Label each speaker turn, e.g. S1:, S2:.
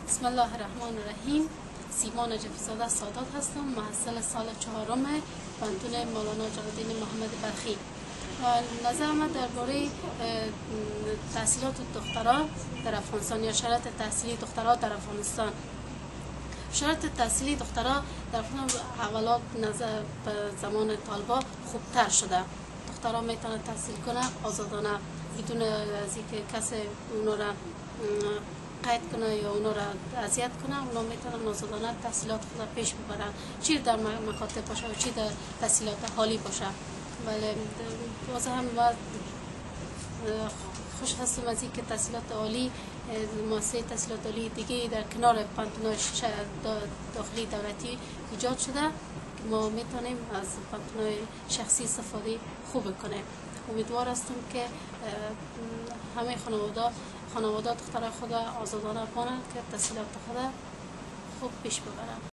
S1: بسم الله الرحمن الرحیم. سیمان جفیزاده سادات هستم، محصل سال چهارم پانتون مولانا جلال‌الدین محمد بلخی. نظر من درباره تحصیلات دختران در افغانستان یا شرایط تحصیلی دختران در افغانستان. شرایط تحصیلی دختران در افغانستان اولات نظر به زمان طالبا خوبتر شده. دختران میتونن تحصیل کنه آزادانه بدون از اینکه کسی اونا را قید کنه یا اونا را اذیت کنه. اونا میتونن آزادانه تحصیلات خود پیش ببرن، چی در مکاتب باشه و چی در تحصیلات حالی باشه. ولی باز هم خوش هستم از اینکه تحصیلات عالی، مؤسسه تحصیلات عالی دیگه در کنار پانتون‌های داخلی دولتی ایجاد شده که ما میتونیم از پانتون‌های شخصی استفاده خوب کنیم. امیدوار هستم که همه خانواده دخترای خود آزادانه کنند که تحصیلات خود خوب پیش ببرند.